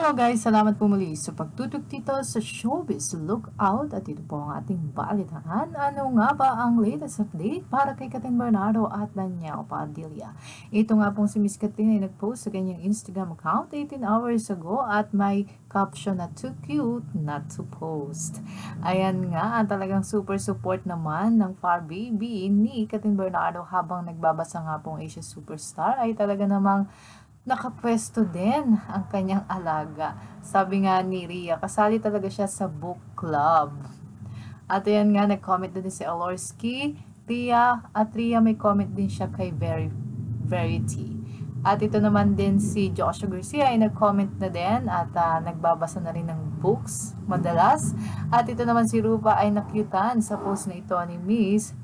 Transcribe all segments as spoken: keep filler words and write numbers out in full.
Hello guys! Salamat po muli sa pagtutok dito sa Showbiz Lookout at ito po ang ating balitaan. Ano nga ba ang latest update para kay Kathryn Bernardo at Daniel Padilla? Ito nga pong si Miss Kathryn ay nagpost sa kanyang Instagram account eighteen hours ago at may caption na too cute not to post. Ayan nga, talagang super support naman ng Far Baby ni Kathryn Bernardo habang nagbabasa nga pong Asia Superstar ay talaga namang nakapwesto din ang kanyang alaga. Sabi nga ni Ria, kasali talaga siya sa book club. At ayan nga, nag-comment din si Alorski, Ria, at Ria may comment din siya kay Very, Verity. At ito naman din si Joshua Garcia ay nag-comment na din at uh, nagbabasa na rin ng books madalas. At ito naman si Rupa ay nakyutan sa post na ito ni Miss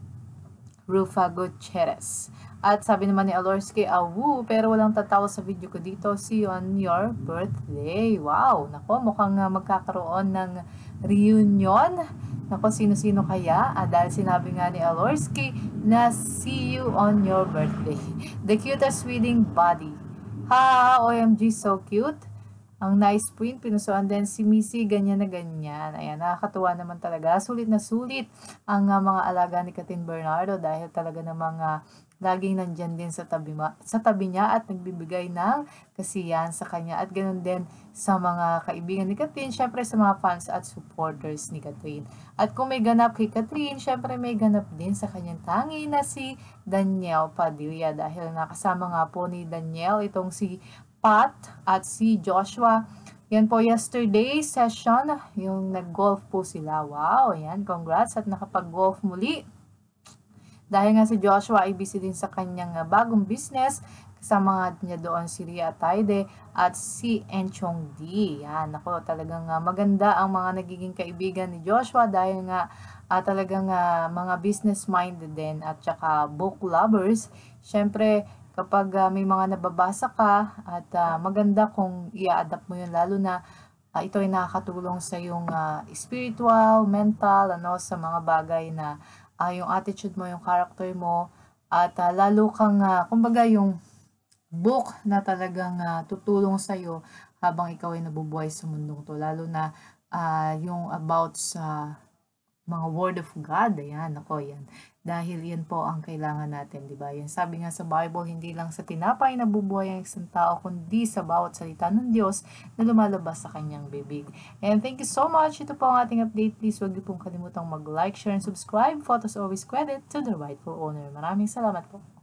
Rufa Gutierrez. At sabi naman ni Alorski, awu, pero walang tatawa sa video ko dito. See you on your birthday. Wow, nako, mukhang uh, magkakaroon ng reunion. Nako, sino-sino kaya? Ah, dahil sinabi nga ni Alorski na see you on your birthday. The cutest wedding body. Ha, O M G, so cute. Ang nice print, pinusuan din si Missy, ganyan na ganyan. Ayan, nakakatuwa naman talaga. Sulit na sulit ang uh, mga alaga ni Kathryn Bernardo dahil talaga namang uh, laging nandyan din sa tabi, sa tabi niya at nagbibigay ng kasiyahan sa kanya. At ganoon din sa mga kaibigan ni Kathryn, syempre sa mga fans at supporters ni Kathryn. At kung may ganap kay Kathryn, syempre may ganap din sa kanyang tangi na si Daniel Padilla dahil nakasama nga po ni Daniel itong si Pat at si Joshua. Yan po yesterday session, yung nag-golf po sila. Wow, yan, congrats at nakapag-golf muli. Dahil nga si Joshua ay busy din sa kanyang bagong business, kasama nga niya doon si Ria Taide at si Enchong D. Yan, ako talagang uh, maganda ang mga nagiging kaibigan ni Joshua dahil nga uh, talagang uh, mga business-minded din at saka book lovers. Siyempre, kapag uh, may mga nababasa ka at uh, maganda kung i-adapt mo yun, lalo na uh, ito ay nakakatulong sa yung uh, spiritual, mental, ano, sa mga bagay na uh, yung attitude mo, yung character mo, at uh, lalo kang, uh, kumbaga yung book na talagang uh, tutulong sa'yo habang ikaw ay nabubuhay sa mundong to, lalo na uh, yung about sa mga word of God. Ayan, ako yan. Dahil yan po ang kailangan natin, di ba? Yan sabi nga sa Bible, hindi lang sa tinapay na bubuhay ang isang tao, kundi sa bawat salita ng Diyos na lumalabas sa kanyang bibig. And thank you so much. Ito po ang ating update. Please huwag niyo pong kalimutang mag-like, share, and subscribe. Photos always credit to the rightful owner. Maraming salamat po.